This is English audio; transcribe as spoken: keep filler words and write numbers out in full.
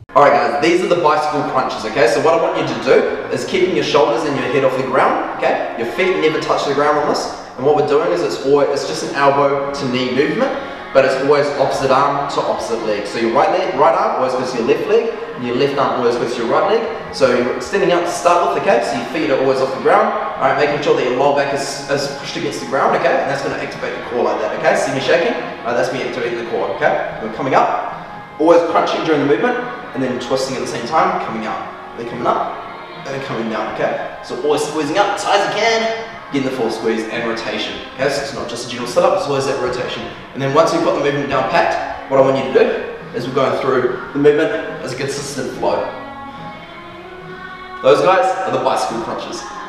Alright guys, these are the bicycle crunches, okay? So what I want you to do is keeping your shoulders and your head off the ground, okay? Your feet never touch the ground on this. And what we're doing is it's always, it's just an elbow to knee movement, but it's always opposite arm to opposite leg. So your right leg, right arm always goes to your left leg, and your left arm always goes to your right leg. So you're extending out to start with, okay? So your feet are always off the ground. Alright, making sure that your lower back is, is pushed against the ground, okay? And that's going to activate the core like that, okay? See me shaking? Alright, that's me activating the core, okay? We're coming up, always crunching during the movement, and then twisting at the same time, coming out. Then coming up, and then coming down, okay? So always squeezing up as high as you can, getting the full squeeze and rotation. Okay, so it's not just a general sit-up, it's always that rotation. And then once we've got the movement down packed, what I want you to do is we're going through the movement as a consistent flow. Those guys are the bicycle crunches.